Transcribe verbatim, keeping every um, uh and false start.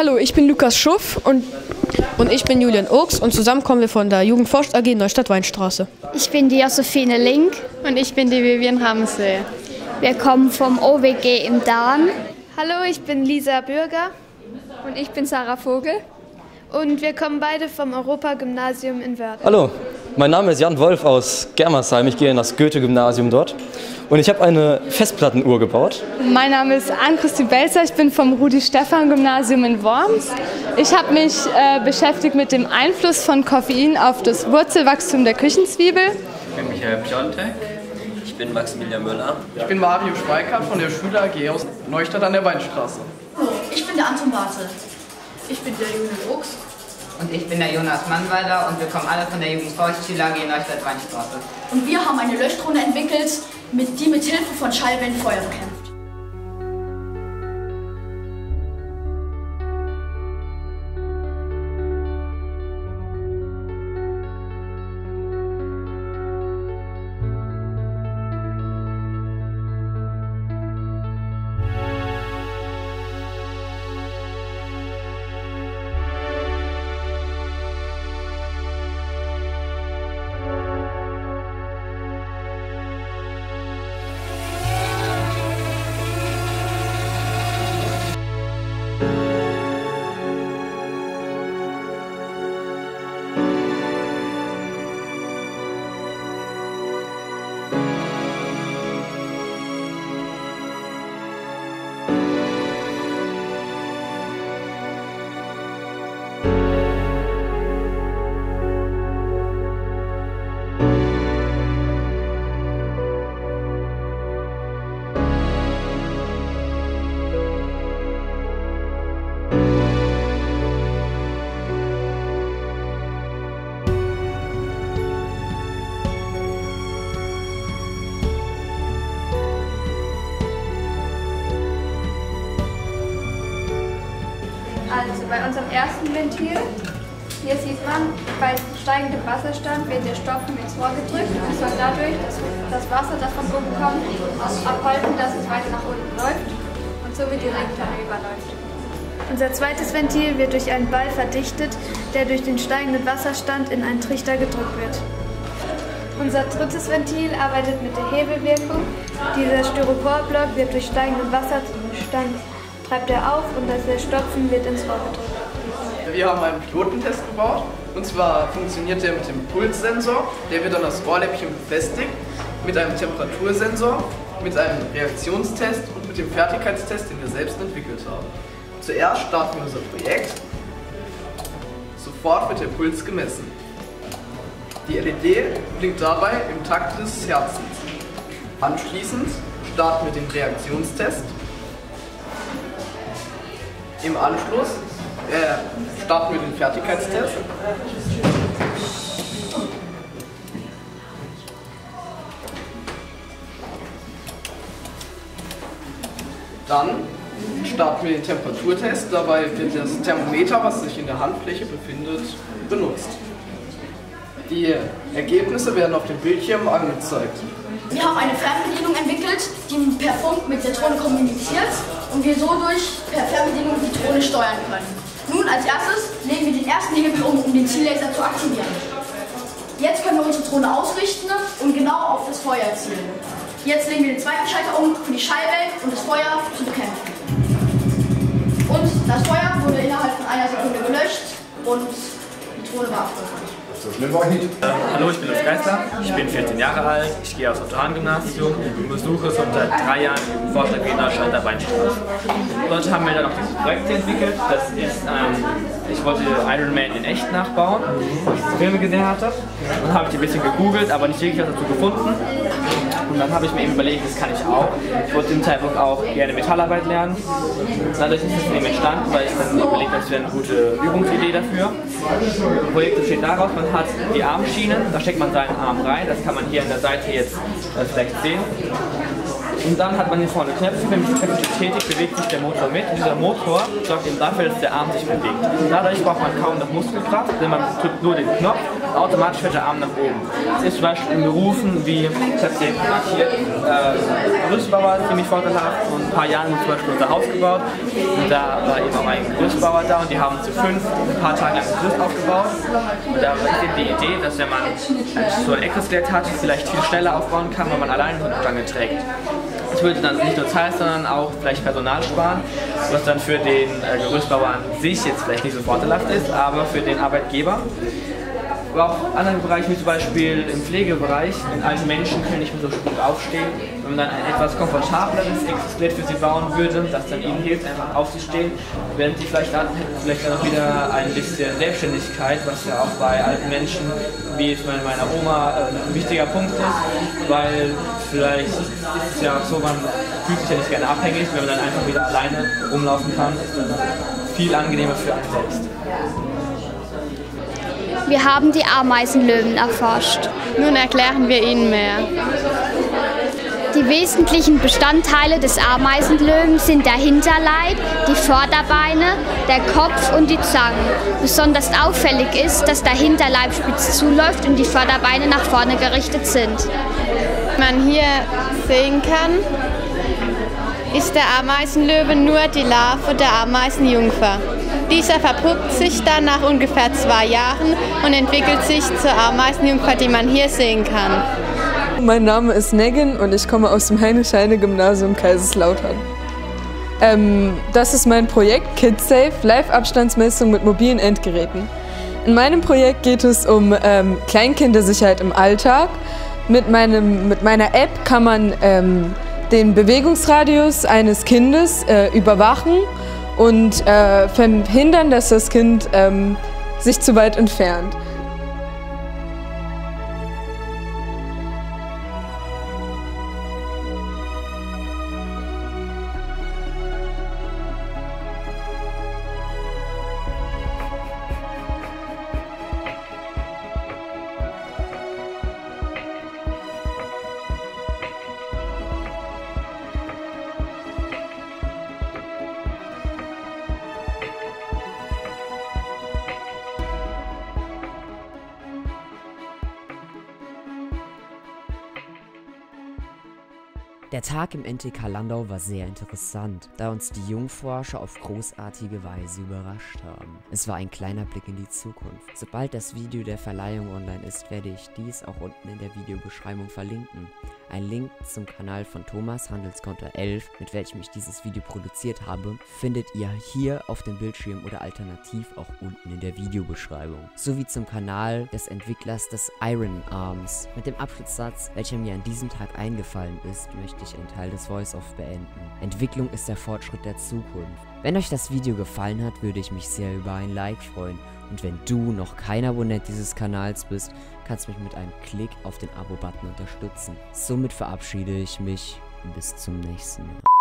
Hallo, ich bin Lukas Schuff und, und ich bin Julian Urks und zusammen kommen wir von der Jugendforscht A G Neustadt-Weinstraße. Ich bin die Josephine Link und ich bin die Vivian Ramsey. Wir kommen vom O W G im Dahn. Hallo, ich bin Lisa Bürger und ich bin Sarah Vogel und wir kommen beide vom Europa-Gymnasium in Wörth. Hallo, mein Name ist Jan Wolf aus Germersheim, ich gehe in das Goethe-Gymnasium dort. Und ich habe eine Festplattenuhr gebaut. Mein Name ist Ann-Christi Belzer, ich bin vom Rudi-Stephan-Gymnasium in Worms. Ich habe mich äh, beschäftigt mit dem Einfluss von Koffein auf das Wurzelwachstum der Küchenzwiebel. Ich bin Michael Piontek. Ich bin Maximilian Müller. Ich bin Mario Schweikart von der Schüler A G aus Neustadt an der Weinstraße. Ich bin der Anton Bartel. Ich bin der Julian Urks. Und ich bin der Jonas Mannweiler und wir kommen alle von der Jugendforscht-Schüler A G Neustadt-Weinstraße. Und wir haben eine Löschdrohne entwickelt, mit die mit Hilfe von Schallwellen Feuer bekämpft. Also bei unserem ersten Ventil, hier sieht man, bei steigendem Wasserstand wird der Stopfen ins Rohr gedrückt und soll dadurch das, das Wasser, das von oben kommt, abhalten, dass es weiter nach unten läuft und somit die Regentonne überläuft. Unser zweites Ventil wird durch einen Ball verdichtet, der durch den steigenden Wasserstand in einen Trichter gedrückt wird. Unser drittes Ventil arbeitet mit der Hebelwirkung. Dieser Styroporblock wird durch steigenden Wasserstand treibt er auf und der Stopfen wird ins Rohr gedrückt. Wir haben einen Pilotentest gebaut und zwar funktioniert der mit dem Pulssensor, der wird an das Rohrläppchen befestigt, mit einem Temperatursensor, mit einem Reaktionstest und mit dem Fertigkeitstest, den wir selbst entwickelt haben. Zuerst starten wir unser Projekt, sofort wird der Puls gemessen. Die L E D blinkt dabei im Takt des Herzens. Anschließend starten wir den Reaktionstest. Im Anschluss äh, starten wir den Fertigkeitstest. Dann starten wir den Temperaturtest. Dabei wird das Thermometer, was sich in der Handfläche befindet, benutzt. Die Ergebnisse werden auf dem Bildschirm angezeigt. Wir haben eine Fernbedienung entwickelt, die per Funk mit der Drohne kommuniziert und wir so durch per Fernbedienung die Drohne steuern können. Nun als erstes legen wir den ersten Hebel um, um den Ziellaser zu aktivieren. Jetzt können wir unsere Drohne ausrichten und genau auf das Feuer zielen. Jetzt legen wir den zweiten Schalter um für die Schallwellen und das Feuer zu bekämpfen. Und das Feuer wurde innerhalb von einer Sekunde gelöscht und die Drohne war erfolgreich. So schlimm war ich nicht. Ähm, hallo, ich bin Lutz Geisler, ich bin vierzehn Jahre alt, ich gehe aufs Otto-Hahn-Gymnasium und besuche schon seit drei Jahren die Jugendforscht A G Neustadt der Weinstraße. Dort haben wir dann auch dieses Projekt entwickelt, das ist, ähm, ich wollte Iron Man in echt nachbauen, weil ich Filme gesehen hatte. Dann habe ich ein bisschen gegoogelt, aber nicht wirklich was dazu gefunden. Und dann habe ich mir eben überlegt, das kann ich auch. Ich wollte im Zeitpunkt auch gerne Metallarbeit lernen. Dadurch ist es eben entstanden, weil ich dann überlegt habe, das wäre eine gute Übungsidee dafür. Das Projekt besteht daraus, man hat die Armschienen, da steckt man seinen Arm rein, das kann man hier an der Seite jetzt äh, vielleicht sehen. Und dann hat man hier vorne Knöpfe, wenn man die Knöpfe betätigt, bewegt sich der Motor mit. Und dieser Motor sorgt eben dafür, dass der Arm sich bewegt. Und dadurch braucht man kaum noch Muskelkraft, denn man drückt nur den Knopf automatisch fährt der Arm nach oben. Das ist zum Beispiel in Berufen wie, ich habe es hier markiert, äh, Gerüstbauer, ziemlich vorteilhaft. Vor ein paar Jahren wurde zum Beispiel unser Haus gebaut und da war eben auch ein Gerüstbauer da und die haben zu fünf ein paar Tage lang ein Gerüst aufgebaut. Und da ist eben die Idee, dass wenn man so ein Exoskelett hat, vielleicht viel schneller aufbauen kann, wenn man alleine so eine Stange trägt. Das würde dann nicht nur Zeit, sondern auch vielleicht Personal sparen, was dann für den äh, Gerüstbauer an sich jetzt vielleicht nicht so vorteilhaft ist, aber für den Arbeitgeber. Aber auch in anderen Bereichen, wie zum Beispiel im Pflegebereich, wenn alte Menschen können nicht mehr so gut aufstehen, wenn man dann ein etwas komfortableres Exoskelett für sie bauen würde, das dann ihnen hilft, einfach aufzustehen, während sie vielleicht dann, vielleicht dann auch wieder ein bisschen Selbstständigkeit, was ja auch bei alten Menschen, wie es bei meiner Oma, ein wichtiger Punkt ist, weil vielleicht ist es ja auch so, man fühlt sich ja nicht gerne abhängig, wenn man dann einfach wieder alleine rumlaufen kann, ist dann viel angenehmer für einen selbst. Wir haben die Ameisenlöwen erforscht. Nun erklären wir Ihnen mehr. Die wesentlichen Bestandteile des Ameisenlöwen sind der Hinterleib, die Vorderbeine, der Kopf und die Zangen. Besonders auffällig ist, dass der Hinterleib spitz zuläuft und die Vorderbeine nach vorne gerichtet sind. Wie man hier sehen kann, ist der Ameisenlöwe nur die Larve der Ameisenjungfer. Dieser verpuppt sich dann nach ungefähr zwei Jahren und entwickelt sich zur Ameisenjungfer, die man hier sehen kann. Mein Name ist Negan und ich komme aus dem Heinrich-Heine-Gymnasium Kaiserslautern. Ähm, das ist mein Projekt KidSafe, Live-Abstandsmessung mit mobilen Endgeräten. In meinem Projekt geht es um ähm, Kleinkindersicherheit im Alltag. Mit, meinem, mit meiner App kann man ähm, den Bewegungsradius eines Kindes äh, überwachen und äh, verhindern, dass das Kind ähm, sich zu weit entfernt. Der Tag im N T K Landau war sehr interessant, da uns die Jungforscher auf großartige Weise überrascht haben. Es war ein kleiner Blick in die Zukunft. Sobald das Video der Verleihung online ist, werde ich dies auch unten in der Videobeschreibung verlinken. Ein Link zum Kanal von Thomas Handelscounter elf, mit welchem ich dieses Video produziert habe, findet ihr hier auf dem Bildschirm oder alternativ auch unten in der Videobeschreibung. Sowie zum Kanal des Entwicklers des Iron Arms. Mit dem Abschlusssatz, welcher mir an diesem Tag eingefallen ist, möchte ich einen Teil des Voice-Off beenden. Entwicklung ist der Fortschritt der Zukunft. Wenn euch das Video gefallen hat, würde ich mich sehr über ein Like freuen. Und wenn du noch kein Abonnent dieses Kanals bist, kannst du mich mit einem Klick auf den Abo-Button unterstützen. Somit verabschiede ich mich. Bis zum nächsten Mal.